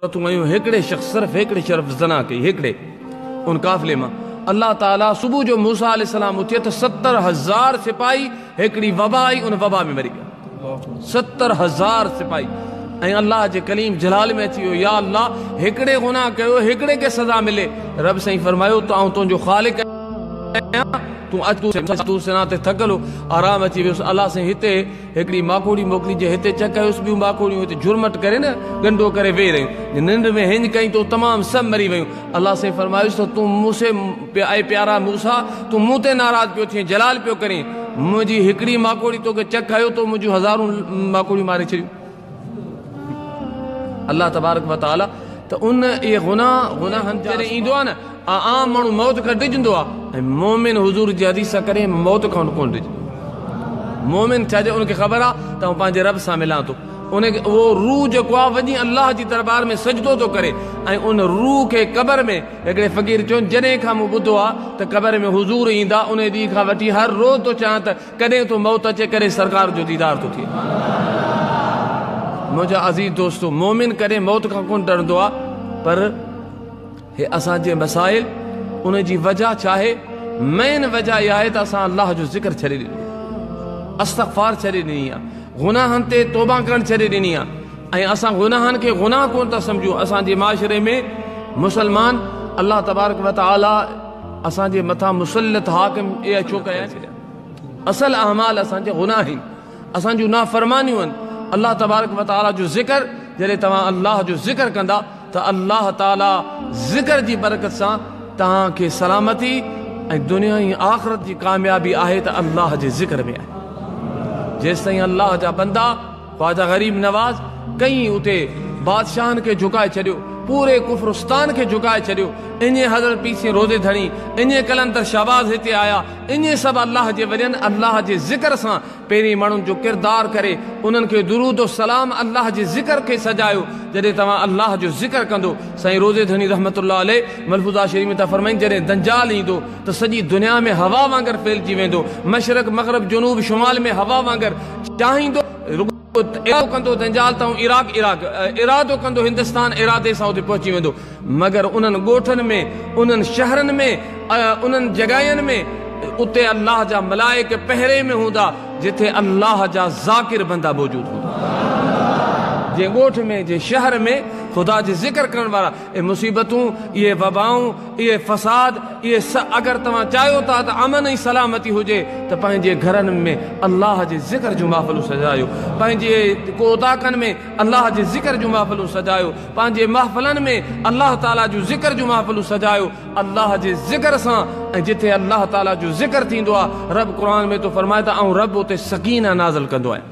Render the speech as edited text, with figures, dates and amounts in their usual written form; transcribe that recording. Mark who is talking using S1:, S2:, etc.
S1: हिकिड़े शख़्स सिर्फ़ हिकिड़े शर्फ़ ज़ना कई हिकिड़े उन काफ़िले मां अल्लाह ताला सुबुह जो मूसा अलैहिस्सलाम उथे त 70,000 सिपाही हिकिड़ी वबा आई उन वबा में मरी विया 70,000 सिपाही ऐं अल्लाह जे कलीम जलाल में अची वियो या अल्लाह हिकिड़े गुनाह कयो हिकिड़े खे सज़ा मिले रब साईं फरमायो त आउं तुंहिंजो ख़ालिक़ तूं सिना ते थकलो आराम अची वियुसि अल्लाह साईं हिते हिकिड़ी माखोड़ी मोकिली जे हिते चक कयोसि ॿियूं माखोड़ियूं हिते झुरमट करे न गंडो करे वेही रहियूं निंड में हिंज कई तो तमामु सभु मरी वियूं अल्लाह साईं फरमायुसि त तूं मूंसे ऐं प्यारा मूसा तूं मूं ते नाराज़ पियो थिए जलाल पियो करीं मुंहिंजी हिकिड़ी माखोड़ी तोखे चक आयो तो मुंहिंजूं हज़ारूं माखोड़ियूं मारे छॾियूं अल्लाह तबारक व तआला त उन इहे गुनाहनि जॾहिं ईंदो आहे न आम माण्हू मौत खां डिॼंदो आहे ऐं मोमिन हुज़ूर जी हदीस करे मौत खां कोन डिॼंदो मोमिन छाजे उनखे ख़बर आहे त आउं पंहिंजे रब सां मिलां थो उनखे उहो रूह जेको आहे वञी अल्लाह जी दरबार में सजदो थो करे ऐं उन रूह खे क़बर में हिकिड़े फ़क़ीर चवनि जॾहिं खां मूं ॿुधो आहे त क़बर में हुज़ूर ईंदा उन ॾींहं खां वठी हर रोज़ थो चाहियां त कॾहिं तो मौत अचे कॾहिं सरकार जो दीदार थो थिए मुंहिंजा अज़ीज़ दोस्तो मोमिन कॾहिं मौत खां कोन डरंदो आहे पर हे असांजे मसाइल उन जी वजह छा आहे मेन वजह इहा आहे त असां अल्लाह जो ज़िक्र छॾे ॾिनो इस्तग़फ़ार छॾे ॾिनी आहे गुनाहनि ते तौबा करणु छॾे ॾिनी आहे ऐं असां गुनाहनि खे गुनाह कोन था सम्झूं असांजे माशरे में मुसलमान अल्लाह तबारक व तआला असांजे मथां मुसल्लत हाकिम इहा छो कया असल अहमाल असांजा गुनाह आहिनि असांजूं नाफ़रमानियूं आहिनि अल्लाह तबारक व तआला जो ज़िक्र जॾहिं तव्हां अल्लाह जो ज़िक्र कंदा त अल्लाह ताला ज़िक्र जी बरकत सां तव्हांखे सलामती ऐं दुनिया ऐं आख़िरत जी कामयाबी आहे त अल्लाह जे ज़िक्र में आहे जेसिताईं अल्लाह जा बंदा ख्वाजा ग़रीब नवाज़ कईं उते बादशाहनि खे झुकाए छॾियो पूरे कुफरुस्तान खे झुकाए छॾियो इन हज़रत पीसी रोज़े धणी इन कलंदर शहबाज़ हिते आया इन सभु अल्लाह जे वजन अल्लाह जे ज़िक्र सां पहिरीं माण्हुनि जो किरदारु करे उन्हनि खे दुरूद सलाम अल्लाह जे ज़िक्र खे सजायो जॾहिं तव्हां अल्लाह जो ज़िक्र कंदो साईं रोज़े धणी रहमतुल्लाह अलैह मलफूज़ा शरीफ़ में था फरमाइनि जॾहिं दंजाल ईंदो त सॼी दुनिया में हवा वांगुरु फैलिजी वेंदो मशरक़ मग़रिब जुनूब शुमाल में हवा वांगुरु चाहींदो इरादो कंदो दंजाल तां इरादो कंदो हिंदुस्तान इरादे सां उते पहुची वेंदो मगर उन्हनि ॻोठनि में उन्हनि शहरनि में उन्हनि जॻहियुनि में उते अल्लाह जा मलाइक पहिरे में हूंदा जिथे अल्लाह जा ज़ाकिर बंदा मौजूद हूंदा जे ॻोठ में जे शहर में ख़ुदा जे ज़िक्र करण वारा ए मुसीबतूं इहे वबाऊं इहे फ़साद इहे अगरि तव्हां चाहियो था त अमन ऐं सलामती हुजे त पंहिंजे घरनि में अल्लाह जे ज़िक्र जूं महफ़िलूं सजायो पंहिंजे कोताकनि में अल्लाह जे ज़िक्र जूं महफ़िलूं सजायो पंहिंजे महफ़िलनि में अल्लाह ताला जूं ज़िक्र जूं महफ़िलूं सजायो अल्लाह जे ज़िक्र सां ऐं जिथे अल्लाह ताला जो ज़िक्र थींदो आहे रब क़ुर में तो फरमाए त ऐं रब उते सकीना नाज़िल कंदो आहे